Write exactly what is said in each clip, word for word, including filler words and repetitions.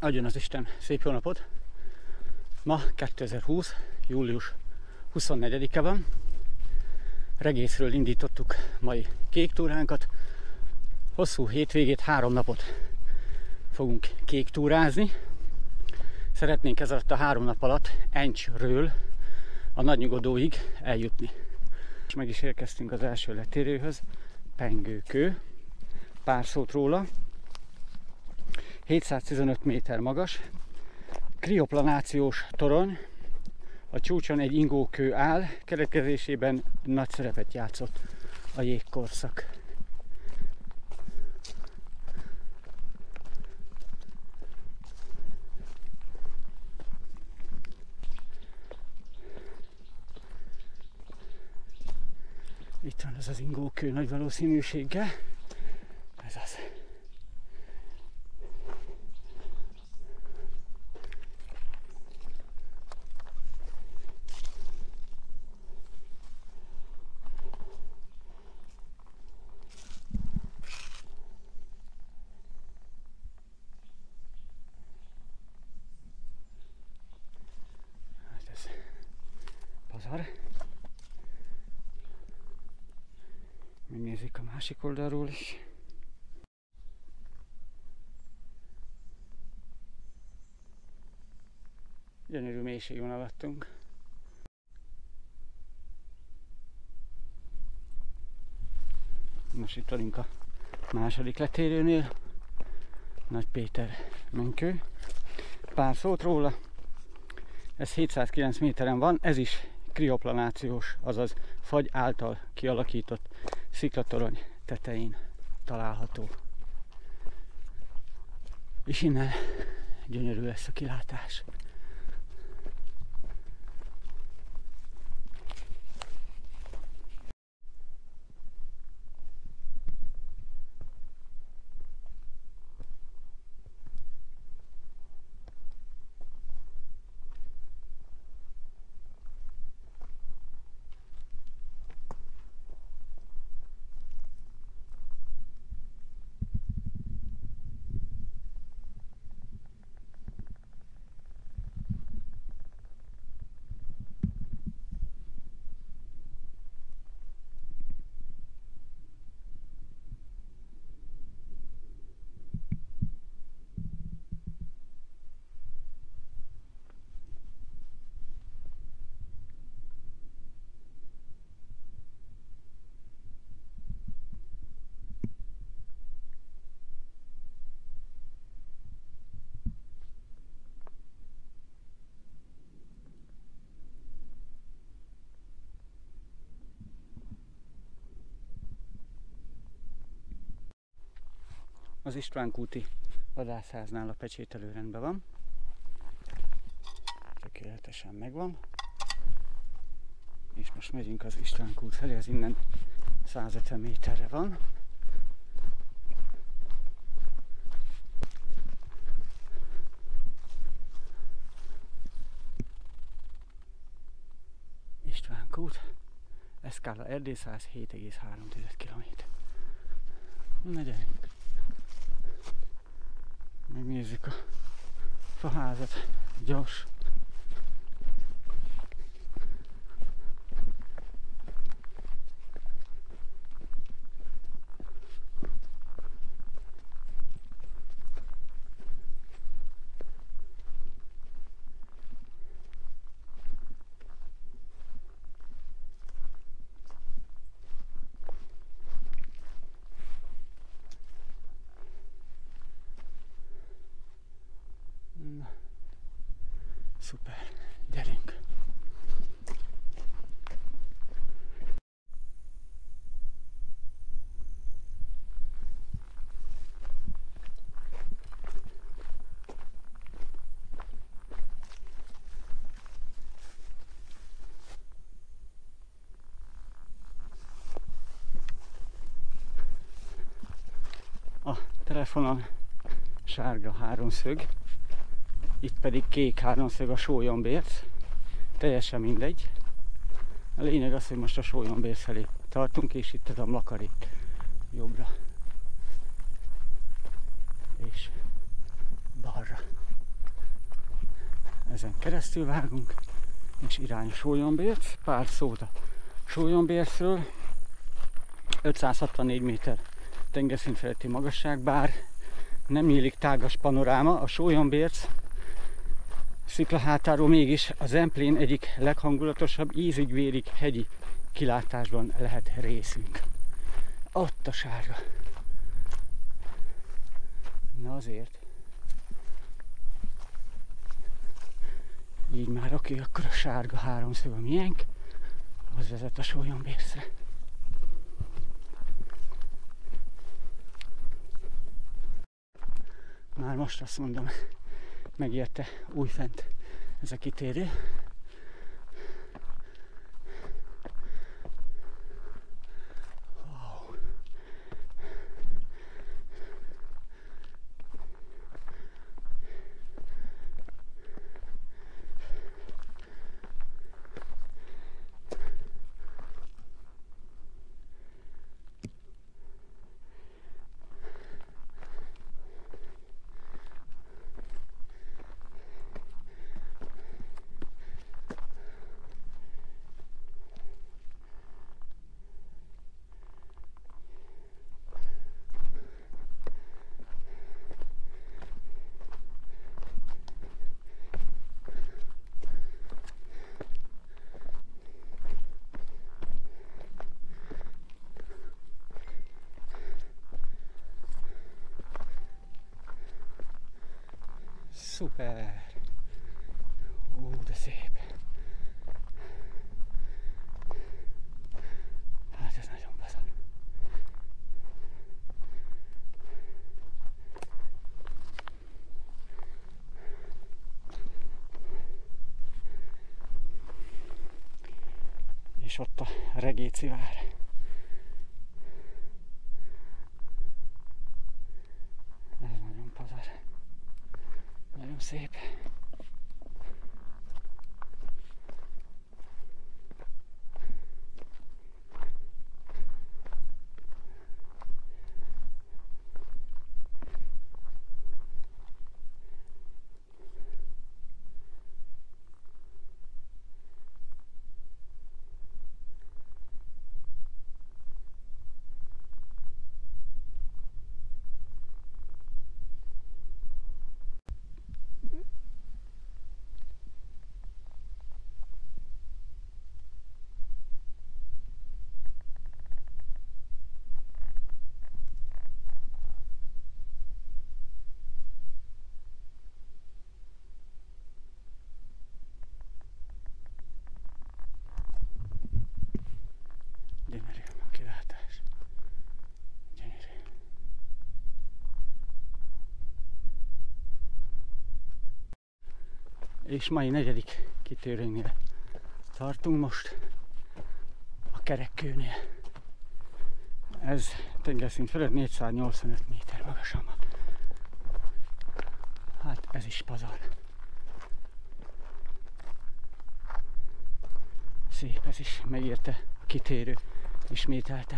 Adjon az Isten szép jó napot! Ma kétezer-húsz. július huszonnegyedike van. Regészről indítottuk mai kék túránkat. Hosszú hétvégét, három napot fogunk kék túrázni. Szeretnénk ez alatt a három nap alatt Encsről a Nagynyugodóig eljutni. És meg is érkeztünk az első letérőhöz, Pengőkő. Pár szót róla. hétszáztizenöt méter magas, krioplanációs torony, a csúcson egy ingókő áll, keletkezésében nagy szerepet játszott a jégkorszak. Itt van ez az ingókő nagy valószínűséggel. Ez az. Hát ez pazar. Megnézzük a másik oldalról is. Gyönyörű mélységon alattunk. Most itt vagyunk a második letérőnél. Nagy Péter Menkő. Pár szót róla. Ez hétszázkilenc méteren van, ez is krioplanációs, azaz fagy által kialakított sziklatorony tetején található. És innen gyönyörű lesz a kilátás. Az István kúti vadászháznál a pecsételő rendben van. Tökéletesen megvan. És most megyünk az István kút felé, ez innen százötven méterre van. István kút, Eszkála Erdélyszász, hét egész három kilométer. Na gyerünk! Megnézzük a faházat, gyors. Szuper, gyerünk! A telefonon sárga háromszög, itt pedig kék háromszög a Sólyombérc, teljesen mindegy. A lényeg az, hogy most a Sólyombérc felé tartunk, és itt ez a Mlakarék jobbra és balra. ezen keresztül vágunk, és irány a Sólyom-Bérc. Pár szót a Sólyom-Bércről. ötszázhatvannégy méter tengerszint feletti magasság, bár nem nyílik tágas panoráma, a Sólyom-Bérc sziklahátáról mégis a Zemplén egyik leghangulatosabb, ízig-vérig hegyi kilátásban lehet részünk. Ott a sárga. Na azért. Így már oké, akkor a sárga háromszög a miénk, az vezet a Sólyom-Bércre. Már most azt mondom, megérte újfent ez a kitérő. Wow. Szuper! Ó, de szép! Hát ez nagyon bazar. És ott a Regéci vár. Ez nagyon pazar. Nagyon szép. Gyönyörű a kilátás. Gyönyörű. És mai negyedik kitérőnél tartunk most, a Kerekkőnél. Ez tengerszint fölött négyszáznyolcvanöt méter magasan van. Hát ez is pazar. Szép ez is, megérte a kitérő ismételten.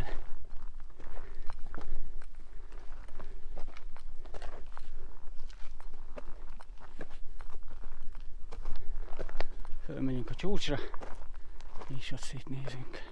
Fölmegyünk a csúcsra, és ott szétnézünk.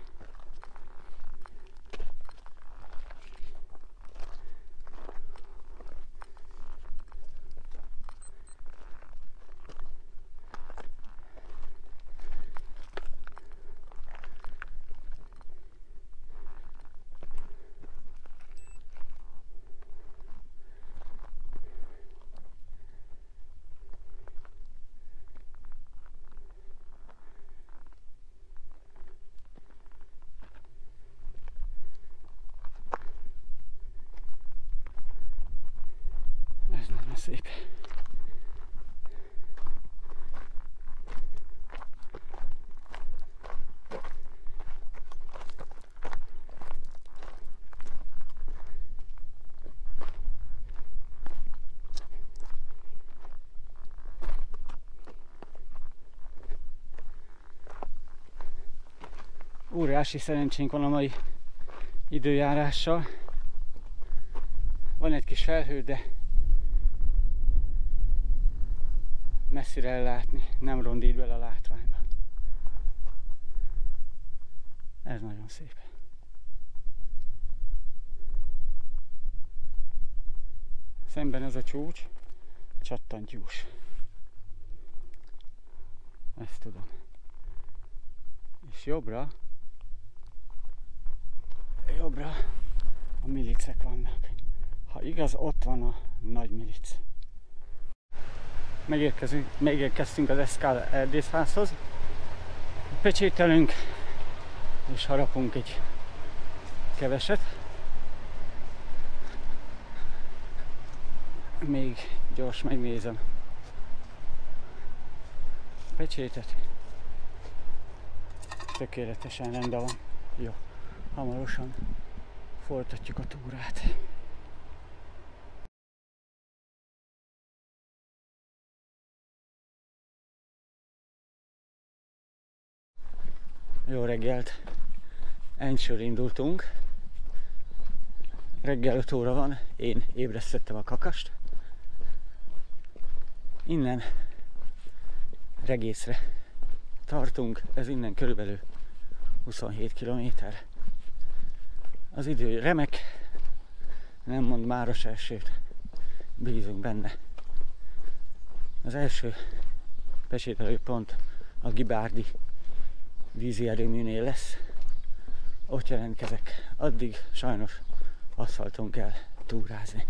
Ez nagyon szép. Óriási szerencsénk van a mai időjárással. Van egy kis felhő, de messzire ellátni, nem rondít bele a látványba. Ez nagyon szép. Szemben ez a csúcs, csattantyús. Ezt tudom. És jobbra, jobbra a milicek vannak. Ha igaz, ott van a nagy milic. Megérkezünk, megérkeztünk az Eszkál erdészházhoz. Pecsételünk és harapunk egy keveset. Még gyors megnézem a pecsétet. Tökéletesen rendben van. Jó, hamarosan folytatjuk a túrát. Jó reggelt! Ennsről indultunk. Reggel öt óra van, én ébresztettem a kakast. Innen Regészre tartunk, ez innen körülbelül huszonhét kilométer. Az idő remek, nem mond máros elsőt, bízunk benne. Az első pecsételő pont a Gibárdi vízi erőműnél lesz. Ott jelentkezek. Addig sajnos aszfalton kell túrázni.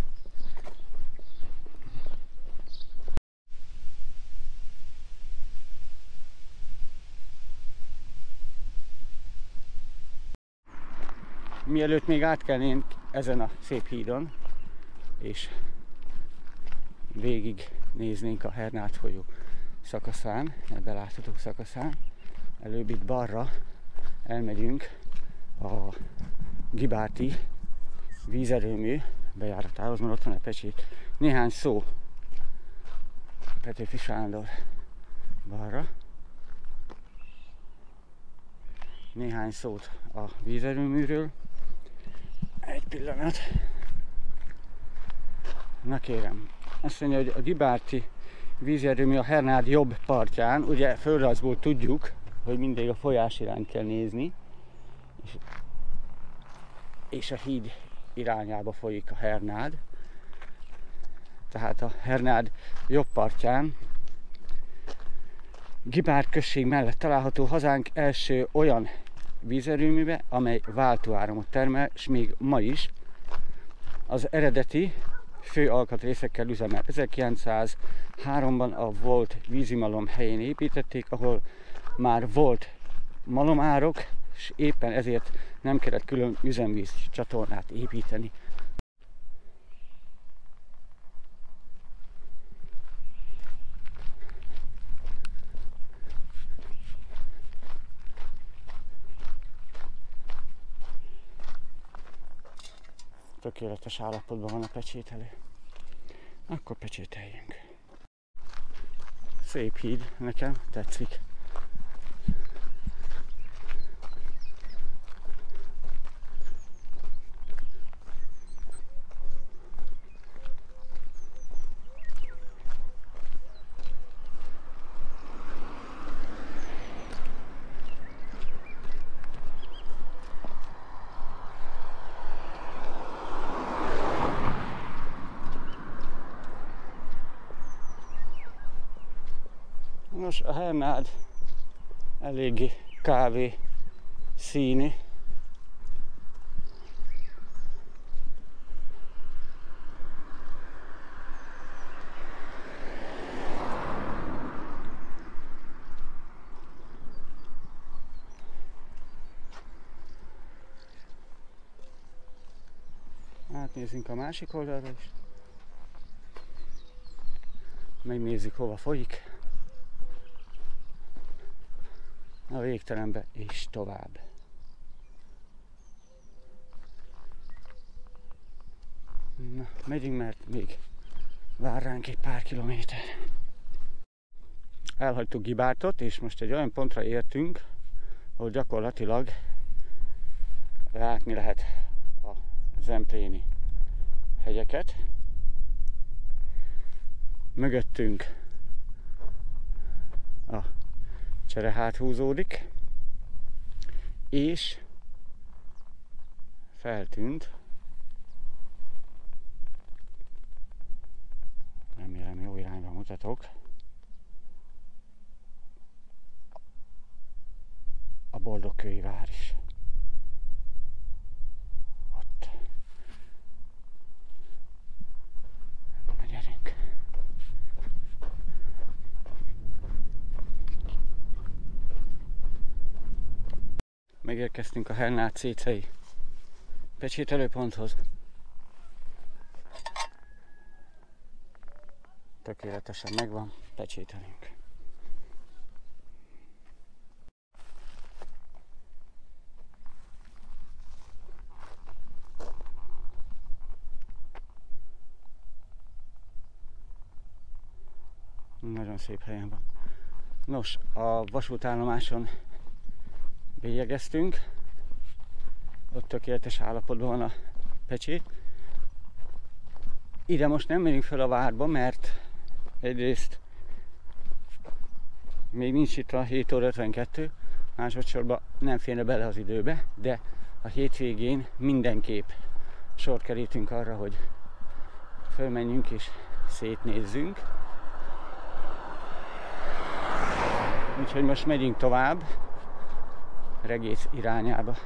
Mielőtt még átkelnénk ezen a szép hídon, és végig néznénk a Hernád folyó szakaszán, belátható szakaszán, előbb itt balra elmegyünk a Gibárdi vízerőmű bejáratához, mert ott van a pecsét. Néhány szó Petőfi Sándor balra. Néhány szót a vízerőműről. Egy pillanat. Na kérem, azt mondja, hogy a Gibárdi vízerőmű a Hernád jobb partján, ugye földrajzból tudjuk, hogy mindig a folyás irányt kell nézni, és, és a híd irányába folyik a Hernád. Tehát a Hernád jobb partján, Gibárd község mellett található hazánk első olyan vízerőműve, amely váltóáramot termel, és még ma is az eredeti fő alkatrészekkel üzemel. ezerkilencszázháromban a volt vízimalom helyén építették, ahol már volt malomárok, és éppen ezért nem kellett külön üzemvíz csatornát építeni. Tökéletes állapotban van a pecsételő. Akkor pecsételjünk. Szép híd, nekem tetszik. Nos, a Hernád eléggé kávé színű. Átnézzünk a másik oldalra is. Megnézzük, hova folyik. A végtelenbe és tovább. Na, megyünk, mert még vár ránk egy pár kilométer. Elhagytuk Gibárdot, és most egy olyan pontra értünk, ahol gyakorlatilag látni lehet a zempléni hegyeket. Mögöttünk a Cserehát húzódik, és feltűnt, remélem jó irányba mutatok, a Boldogkői vár is. Ott. Na, gyerünk. Megérkeztünk a Hernát Széchelyi pecsételőponthoz. Tökéletesen megvan, pecsételünk. Nagyon szép helyen van. Nos, a vasútállomáson bélyegeztünk. Ott tökéletes állapotban van a pecsét. Ide most nem megyünk fel a várba, mert egyrészt még nincs itt a hét óra ötvenkettő, másodszorban nem férne bele az időbe, de a hétvégén mindenképp sor kerítünk arra, hogy fölmenjünk és szétnézzünk. Úgyhogy most megyünk tovább, Regész irányába.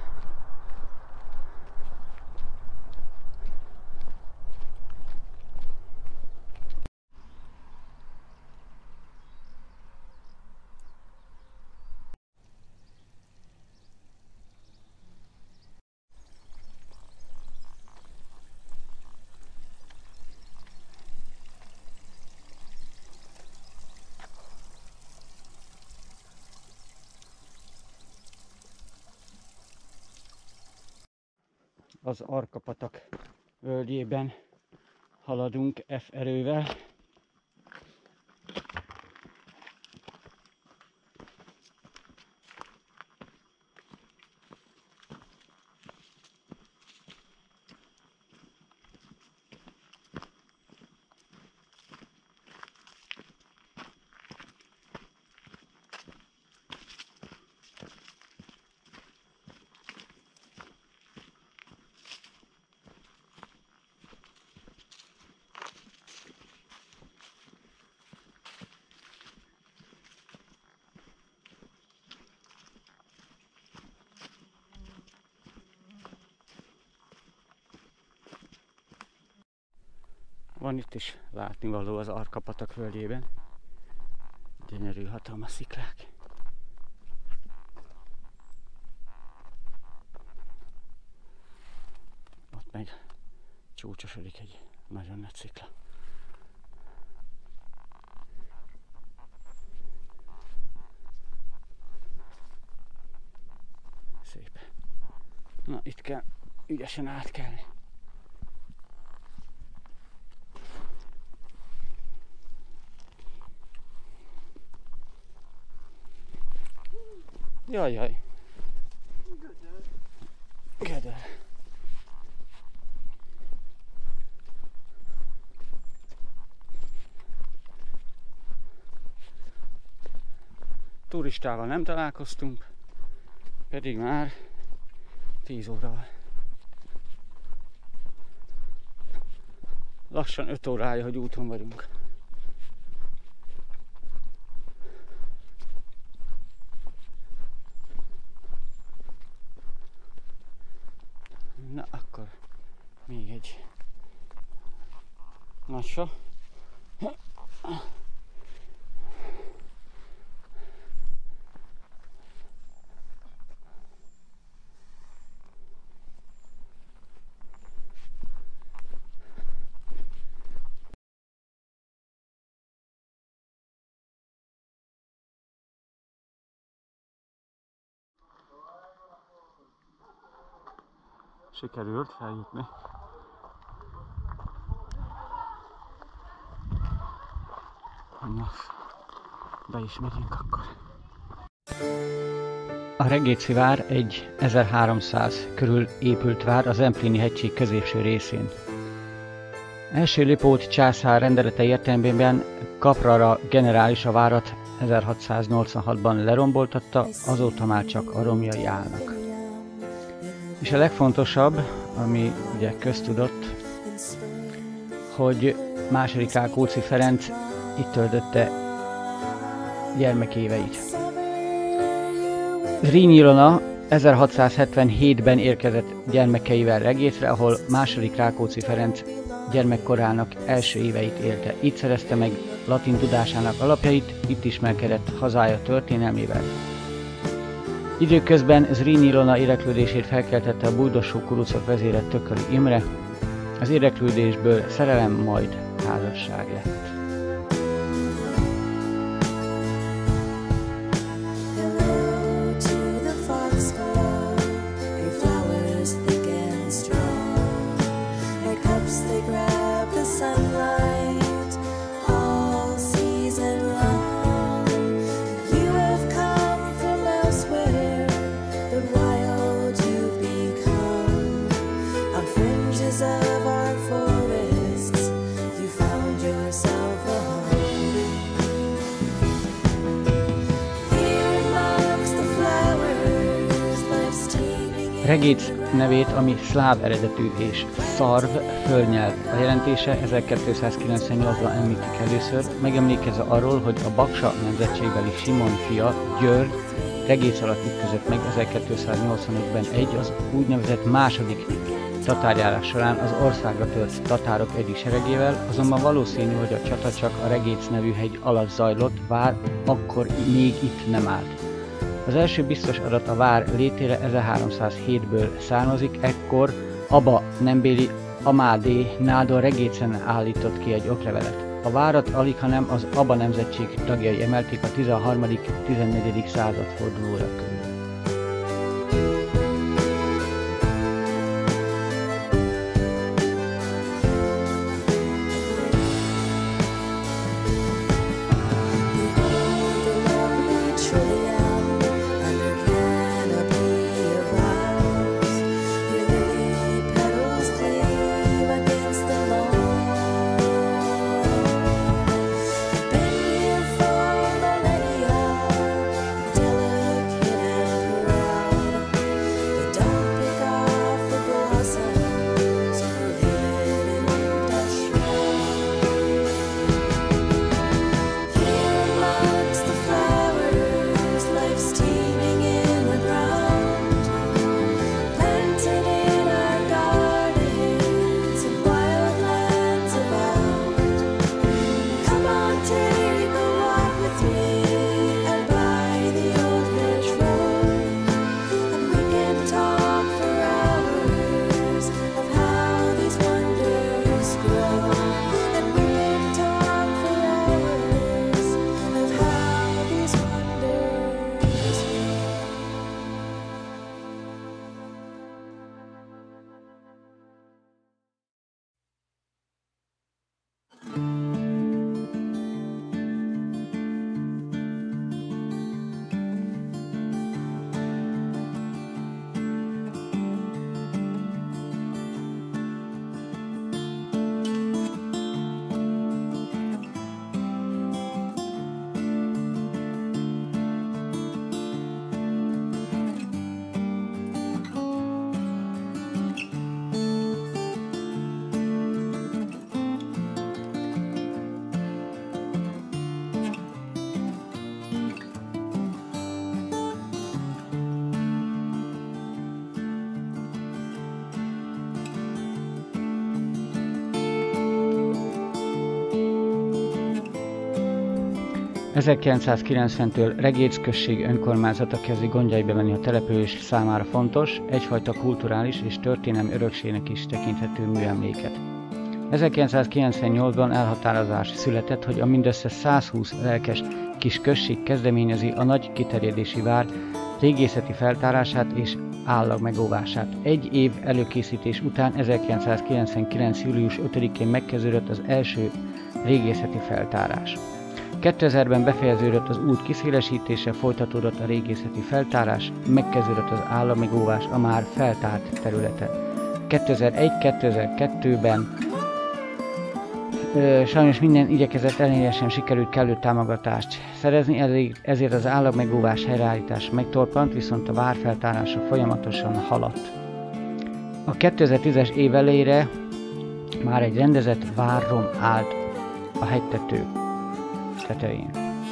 Az Arka-patak völgyében haladunk F erővel. Van itt is látnivaló az Arka-patak völgyében. Gyönyörű, hatalmas sziklák. Ott meg csúcsosodik egy nagyon nagy szikla. Szép. Na, itt kell ügyesen átkelni. Jaj, jaj. Gödör. Gödör. Turistával nem találkoztunk, pedig már tíz óra van. Lassan öt órája, hogy úton vagyunk. Na, akkor még egy lassan. Sikerült feljutni. Na, be is megyünk akkor. A Regéczi vár egy ezerháromszáz körül épült vár az Empléni hegység középső részén. Első Lipót császár rendelete értelmében Kaprara generális a várat ezerhatszáznyolcvanhatban leromboltatta, azóta már csak a romjai állnak. És a legfontosabb, ami ugye köztudott, hogy második Rákóczi Ferenc itt töltötte gyermekéveit. Zrínyi Ilona ezerhatszázhetvenhétben érkezett gyermekeivel Regészre, ahol második Rákóczi Ferenc gyermekkorának első éveit élte. Itt szerezte meg latin tudásának alapjait, itt ismerkedett hazája történelmével. Időközben Zrínyi Ilona érdeklődését felkeltette a buldosó kurucok vezére Tököli Imre, az érdeklődésből szerelem, majd házasság lett. Regész nevét, ami szláv eredetű és szarv földnyelv a jelentése, ezerkétszázkilencvennyolcban említik először, megemlékezve arról, hogy a Baksa nemzetségbeli Simon fia, György Regész alatt ütközött meg ezerkétszáznyolcvanötben egy az úgynevezett második tatárjárás során az országra tört tatárok egyik seregével, azonban valószínű, hogy a csata csak a Regész nevű hegy alatt zajlott, bár akkor még itt nem állt. Az első biztos adat a vár létére ezerháromszázhétből származik, ekkor Aba nembéli Amádé Nádor Regécen állított ki egy oklevelet. A várat alighanem az Aba nemzetség tagjai emelték a tizenharmadik-tizennegyedik század fordulóra körül. ezerkilencszázkilencventől Regész község önkormányzata kezdi gondjaiba venni a település számára fontos, egyfajta kulturális és történelmi örökségnek is tekinthető műemléket. ezerkilencszázkilencvennyolcban elhatározás született, hogy a mindössze százhúsz lelkes kis község kezdeményezi a nagy kiterjedési vár régészeti feltárását és állag megóvását. Egy év előkészítés után ezerkilencszázkilencvenkilenc. július ötödikén megkezdődött az első régészeti feltárás. kétezerben befejeződött az út kiszélesítése, folytatódott a régészeti feltárás, megkezdődött az államigóvás a már feltárt területen. kétezer-egy-kétezer-kettőben Sajnos minden igyekezet ellenére sem sikerült kellő támogatást szerezni, ezért az állagmegóvás helyreállítás megtorpant, viszont a vár feltárása folyamatosan haladt. A kétezer-tízes év elejére már egy rendezett várrom állt a hegytető tetején.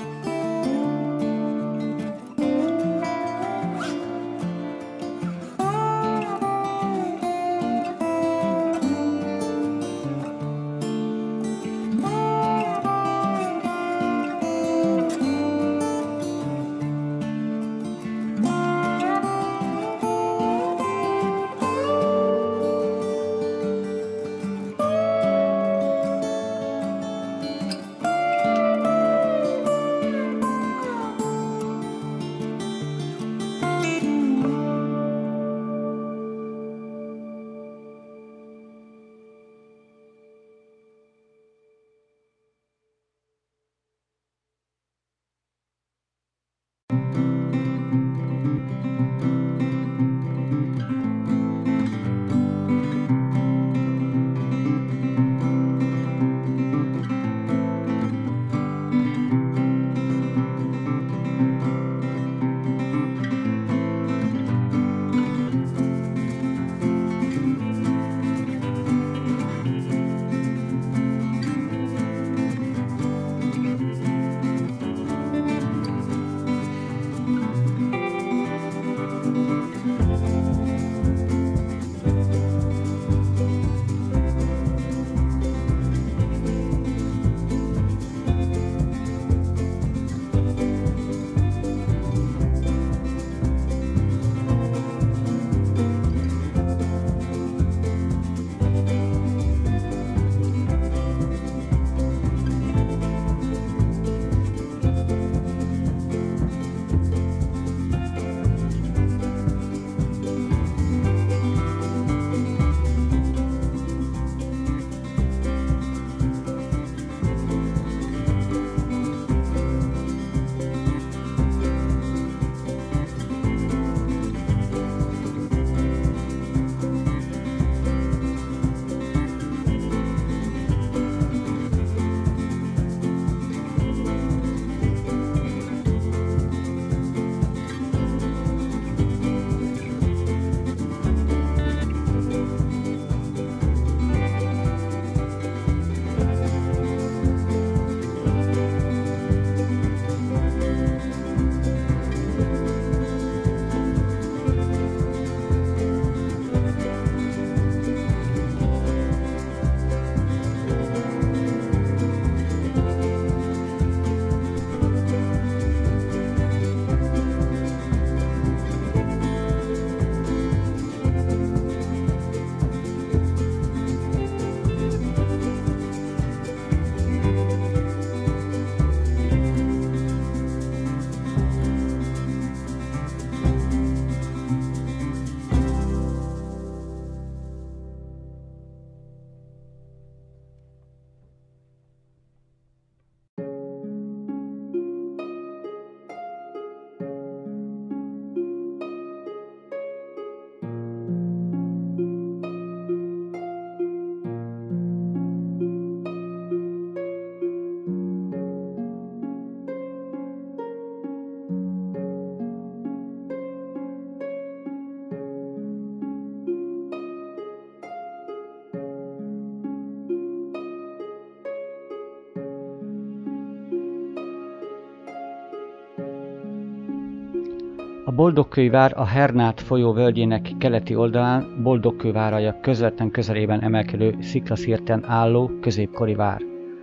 A Boldogkővár a Hernát folyó völgyének keleti oldalán, Boldogkő váraja közvetlen közelében emelkedő sziklaszirten álló középkori vár.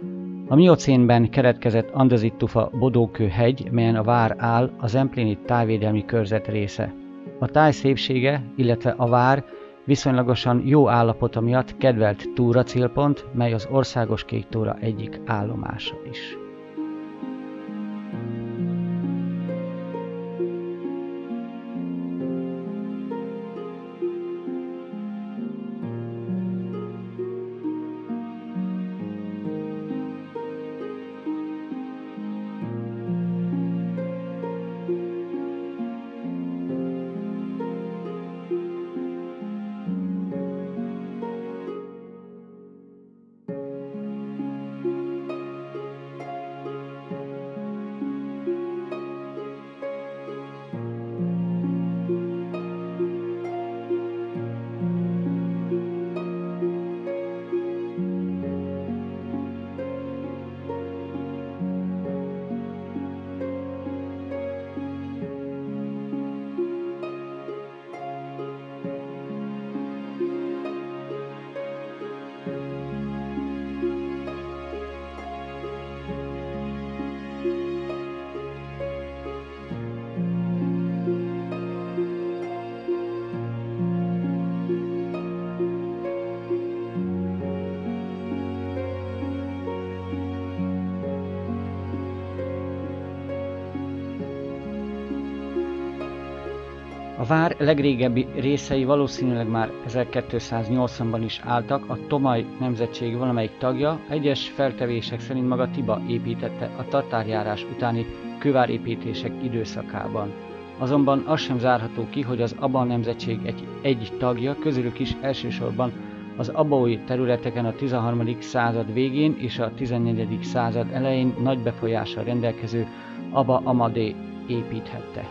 A miocénben keletkezett andezit-tufa Bodókő-hegy, melyen a vár áll, a Zempléni tájvédelmi körzet része. A táj szépsége, illetve a vár viszonylagosan jó állapota miatt kedvelt túracélpont, mely az Országos Kéktúra egyik állomása is. A vár legrégebbi részei valószínűleg már ezerkétszáznyolcvanban is álltak, a Tomaj nemzetség valamelyik tagja, egyes feltevések szerint maga Tiba építette a tatárjárás utáni kővárépítések időszakában. Azonban az sem zárható ki, hogy az Aba nemzetség egy, egy tagja, közülük is elsősorban az abaói területeken a tizenharmadik század végén és a tizennegyedik század elején nagy befolyással rendelkező Aba Amadé építhette.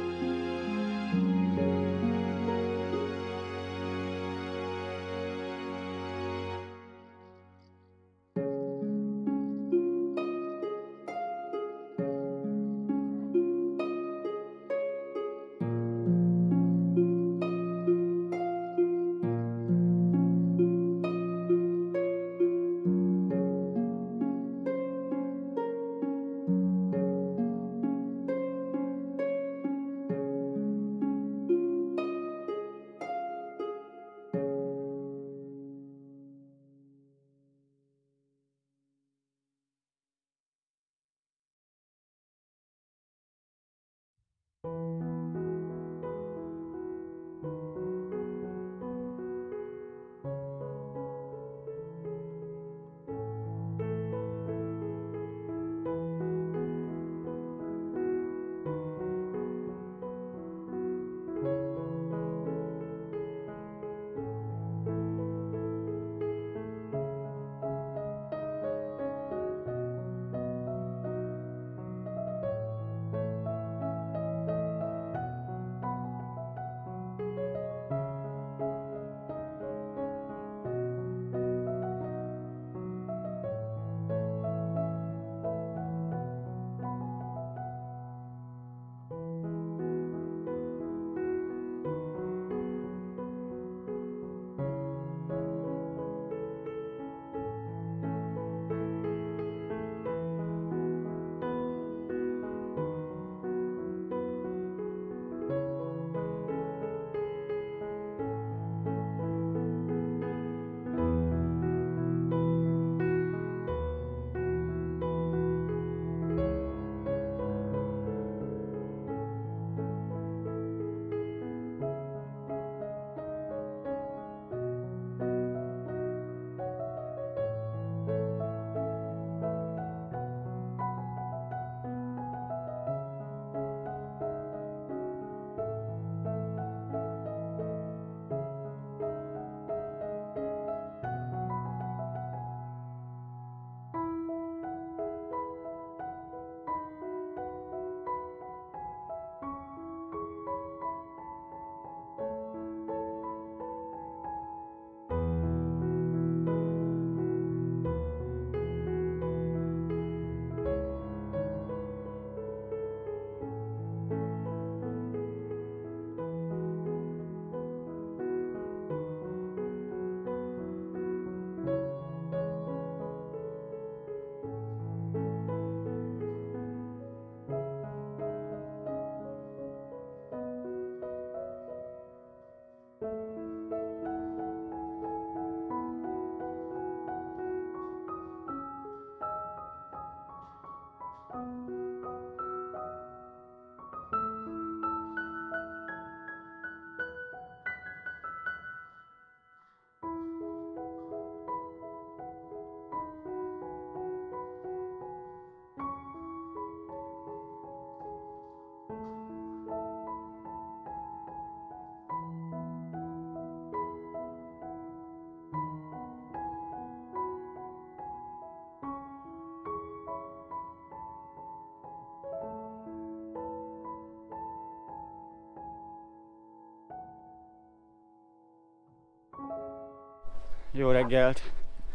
Jó reggelt!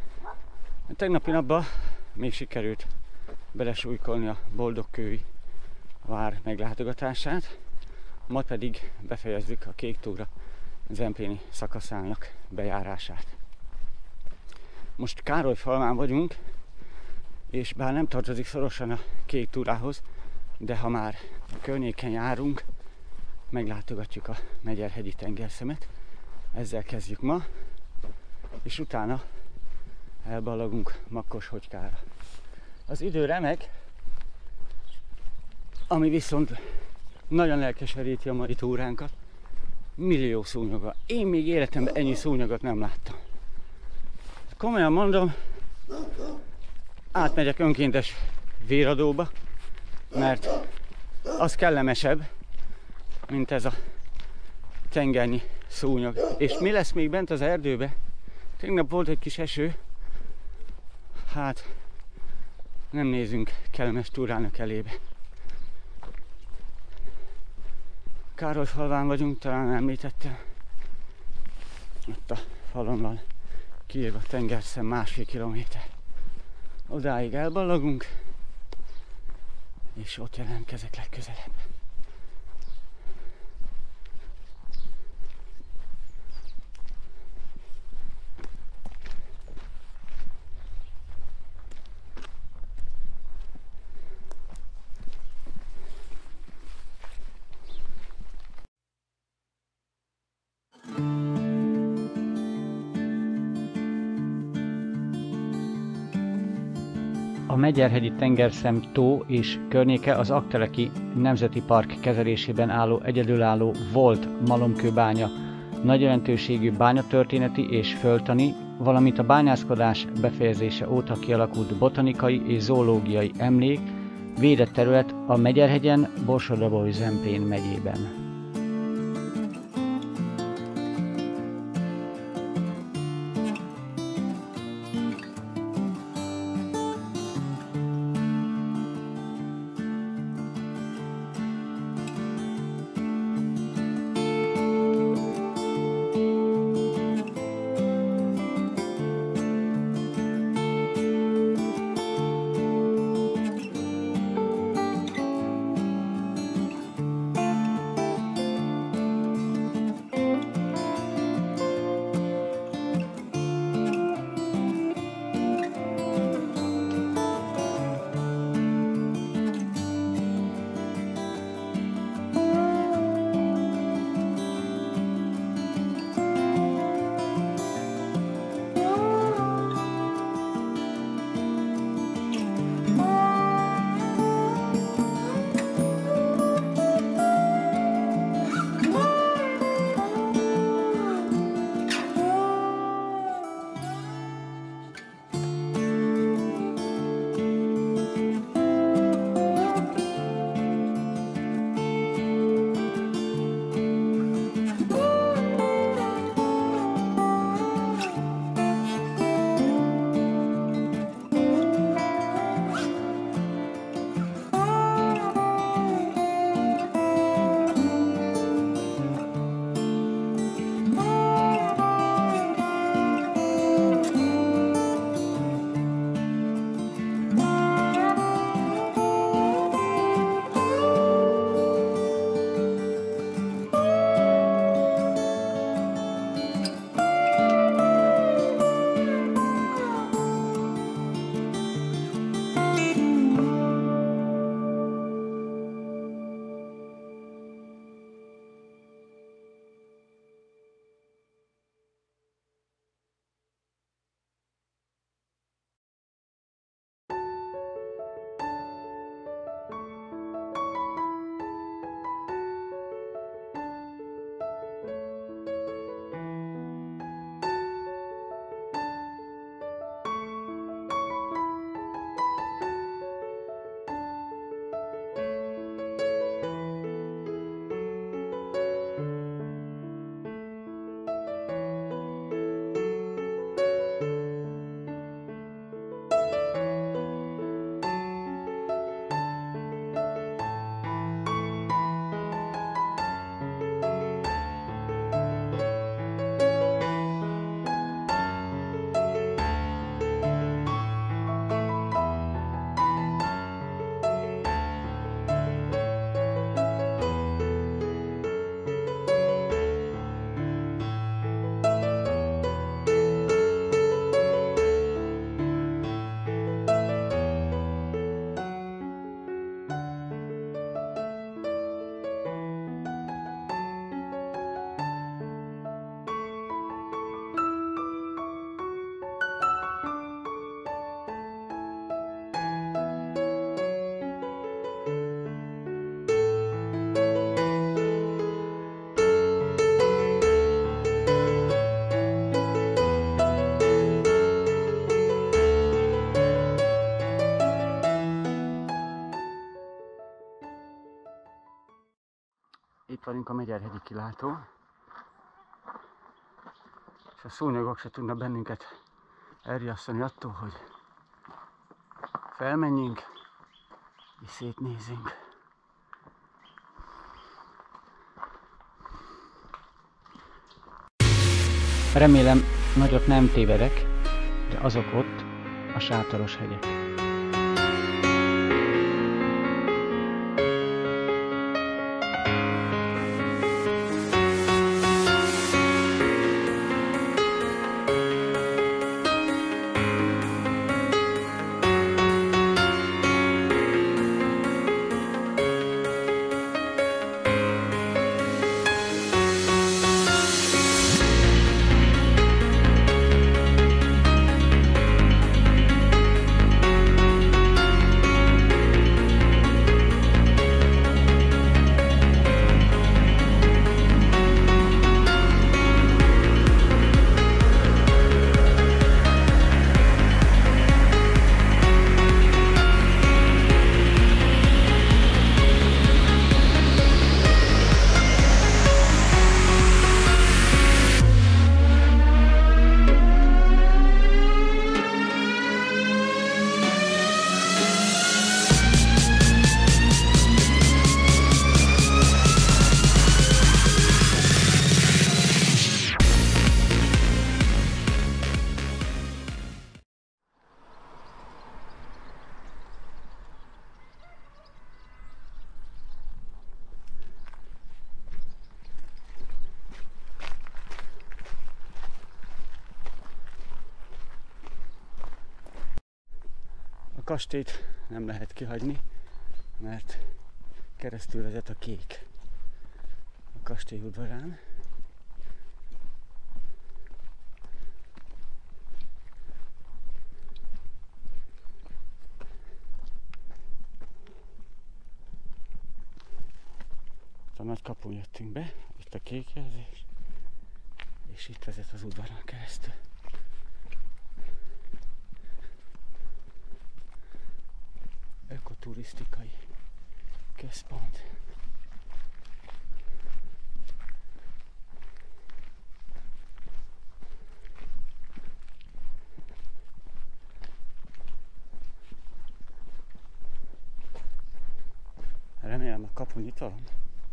A tegnapi napban még sikerült belesújkolni a Boldogkői vár meglátogatását, ma pedig befejezzük a Kék túra zempléni szakaszának bejárását. Most Károlyfalván vagyunk, és bár nem tartozik szorosan a Kék túrához, de ha már a környéken járunk, meglátogatjuk a Megyerhegyi tengerszemet. Ezzel kezdjük ma, és utána elballagunk Makkoshogykára. Az idő remek, ami viszont nagyon lelkeseríti a mai túránkat, millió szúnyoga. Én még életemben ennyi szúnyogot nem láttam. Komolyan mondom, átmegyek önkéntes véradóba, mert az kellemesebb, mint ez a tengernyi szúnyog. És mi lesz még bent az erdőbe? Tegnap volt egy kis eső, hát nem nézünk kellemes túrának elébe. Károlyfalván vagyunk, talán említettem. Ott a falon van kiírva tengerszem másfél kilométer. Odáig elballagunk, és ott jelentkezek legközelebb. A Megyerhegyi tengerszem tó és környéke az Aggteleki Nemzeti Park kezelésében álló egyedülálló volt malomkőbánya, nagy jelentőségű bányatörténeti és földtani, valamint a bányászkodás befejezése óta kialakult botanikai és zoológiai emlék, védett terület a Megyerhegyen, Borsod-Abaúj-Zemplén megyében. Itt vagyunk a Megyerhegyi kilátó, és a szúnyogok se tudnak bennünket elriasszani attól, hogy felmenjünk és szétnézzünk. Remélem, nagyot nem tévedek, de azok ott a Sátoros hegyek. A kastélyt nem lehet kihagyni, mert keresztül vezet a kék a kastély udvarán. A nagy kapun jöttünk be, itt a kék jelzés, és itt vezet az udvaron keresztül. Ökoturisztikai központ. Remélem a kapu nyitva van.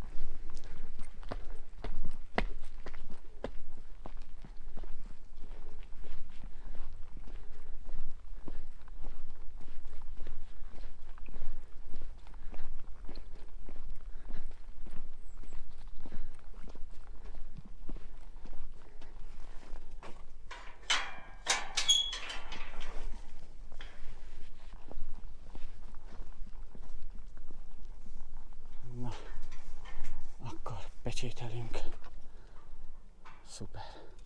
Pecsételünk. Szuper.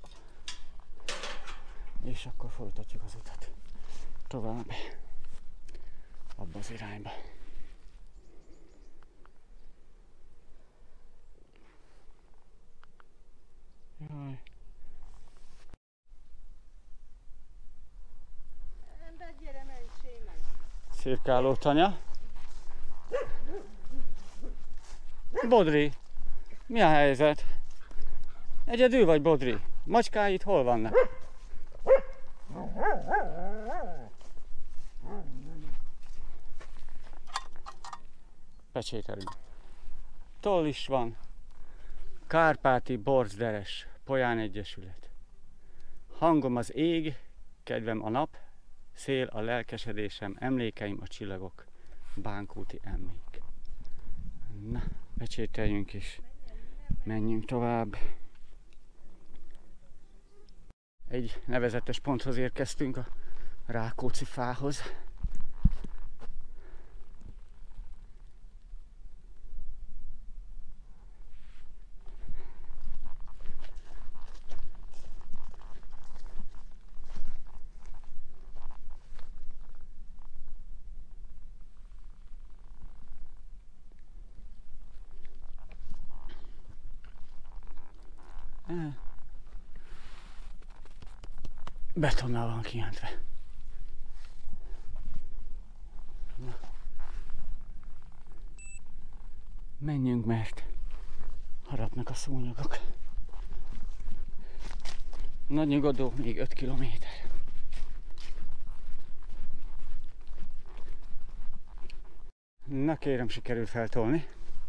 És akkor folytatjuk az utat tovább abba az irányba. Jaj. Ember, gyere, menj, sémálj. Cirkáló tanya. Bodri, mi a helyzet? Egyedül vagy, Bodri? Macskáid hol vannak? Pecsételünk. Toll is van. Kárpáti Borzderes Polyán Egyesület. Hangom az ég, kedvem a nap, szél a lelkesedésem, emlékeim a csillagok, bánkúti emlék. Na, pecsételjünk is. Menjünk tovább. Egy nevezetes ponthoz érkeztünk, a Rákóczi fához. Betonnal van kijelentve. Na. Menjünk, mert harapnak a szúnyogok. Nagy nyugodó, még öt kilométer. Na kérem, sikerült feltolni.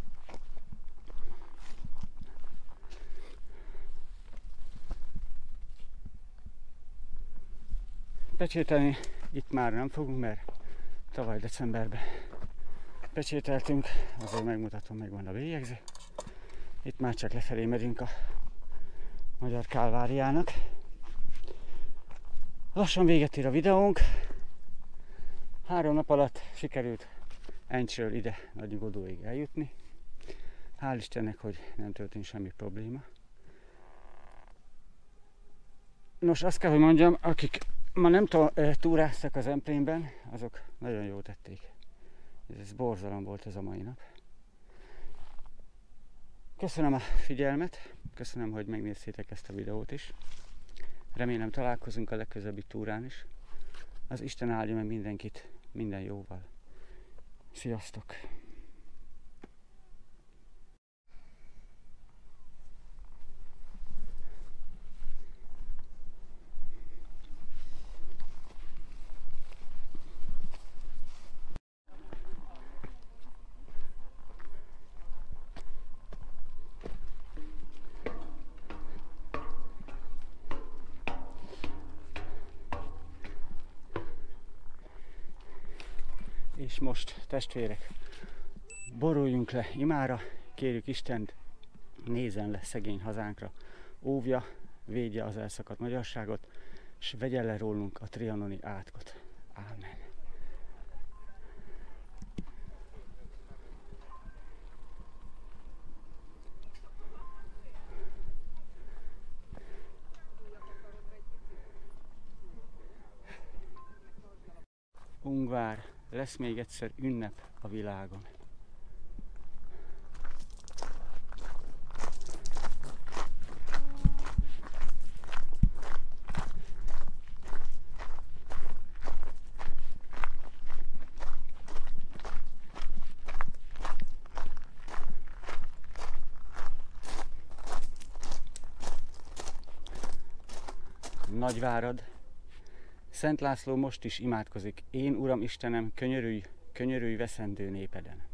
Pecsételni itt már nem fogunk, mert tavaly decemberben pecsételtünk, azért megmutatom, megvan a bélyegző. Itt már csak lefelé megyünk a Magyar Kálváriának. Lassan véget ér a videónk. Három nap alatt sikerült Encsről ide Nagynyugodóig eljutni. Hál' Istennek, hogy nem történt semmi probléma. Nos, azt kell, hogy mondjam, akik ma nem túráztak az Emplénben, azok nagyon jól tették. Ez borzalom volt ez a mai nap. Köszönöm a figyelmet, köszönöm, hogy megnéztétek ezt a videót is. Remélem találkozunk a legközelebbi túrán is. Az Isten áldja meg mindenkit, minden jóval. Sziasztok! És most, testvérek, boruljunk le imára, kérjük Istent, nézzen le szegény hazánkra, óvja, védje az elszakadt magyarságot, és vegye le rólunk a trianoni átkot. Ámen. Ungvár, lesz még egyszer ünnep a világon. Nagyvárad. Szent László most is imádkozik. Én, Uram Istenem, könyörülj, könyörülj veszendő népeden.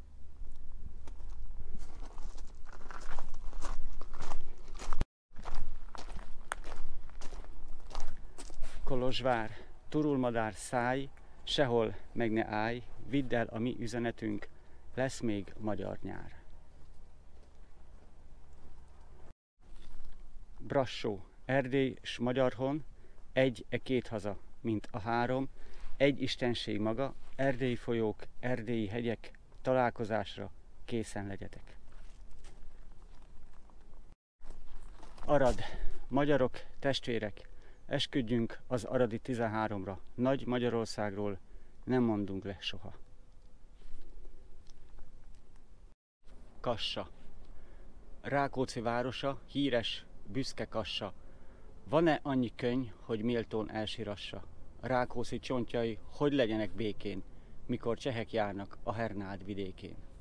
Kolozsvár, turulmadár, szállj, sehol meg ne állj, vidd el a mi üzenetünk, lesz még magyar nyár. Brassó, Erdély s Magyarhon, egy e két haza, mint a három, egy istenség maga, erdélyi folyók, erdélyi hegyek, találkozásra készen legyetek. Arad, magyarok, testvérek, esküdjünk az aradi tizenháromra, nagy Magyarországról nem mondunk le soha. Kassa, Rákóczi városa, híres, büszke Kassa. Van-e annyi könny, hogy méltón elsirassa? Rákóczi csontjai hogy legyenek békén, mikor csehek járnak a Hernád vidékén?